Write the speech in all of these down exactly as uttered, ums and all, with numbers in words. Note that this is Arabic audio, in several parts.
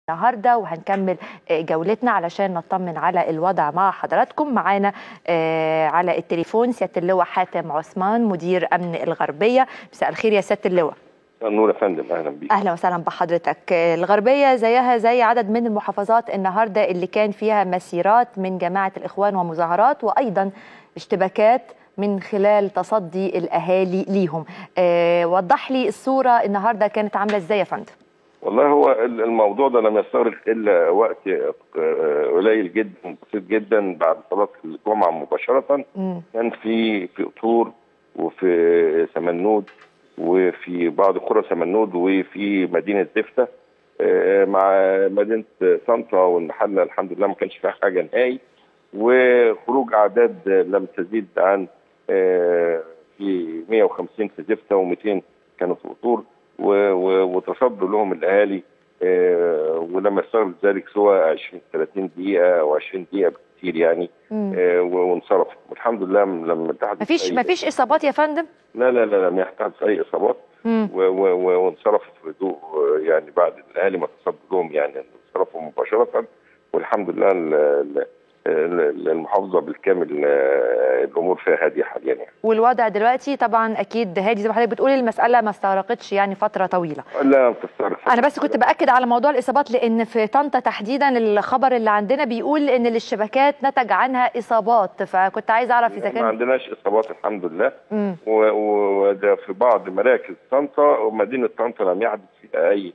النهارده وهنكمل جولتنا علشان نطمن على الوضع مع حضراتكم. معانا على التليفون سياده اللواء حاتم عثمان مدير امن الغربيه. مساء الخير يا سياده اللواء. مساء النور يا فندم، اهلا بيك. اهلا وسهلا بحضرتك. الغربيه زيها زي عدد من المحافظات النهارده اللي كان فيها مسيرات من جماعه الاخوان ومظاهرات وايضا اشتباكات من خلال تصدي الاهالي ليهم. أه وضح لي الصوره النهارده كانت عامله ازاي يا فندم؟ والله هو الموضوع ده لم يستغرق الا وقت قليل جدا بسيط جدا بعد صلاه الجمعه مباشره. م. كان في في قطور وفي سمنود وفي بعض قرى سمنود وفي مدينه زفته مع مدينه طنطا والمحله الحمد لله ما كانش فيها حاجه نهائي، وخروج اعداد لم تزيد عن في مئة وخمسين في زفته ومئتين كانوا في قطور، وتصدوا لهم الاهالي ولم يستغرق ذلك سوى عشرين ثلاثين دقيقه او عشرين دقيقه بكثير يعني، وانصرفوا والحمد لله. لما تحدث مفيش مفيش اصابات يا فندم؟ لا لا لا لم يحدث اي اصابات، وانصرفوا في هدوء يعني بعد الاهالي ما تصدوا لهم، يعني انصرفوا مباشره والحمد لله. المحافظه بالكامل الامور فيها هاديه حاليا يعني. والوضع دلوقتي طبعا اكيد هادي زي ما حضرتك بتقولي، المساله ما استغرقتش يعني فتره طويله. لا بتستغرق. انا بس كنت باكد على موضوع الاصابات لان في طنطا تحديدا الخبر اللي عندنا بيقول ان الاشتباكات نتج عنها اصابات، فكنت عايز اعرف اذا كان ما عندناش اصابات الحمد لله. وده في بعض مراكز طنطا ومدينه طنطا لم يحدث فيها اي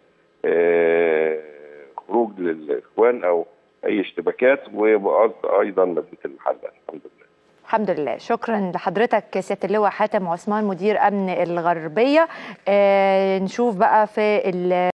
خروج للاخوان او اي اشتباكات، وايضا مدينه المحله الحمد لله. الحمد لله. شكرا لحضرتك سياده اللواء حاتم عثمان مدير امن الغربيه. آه نشوف بقى في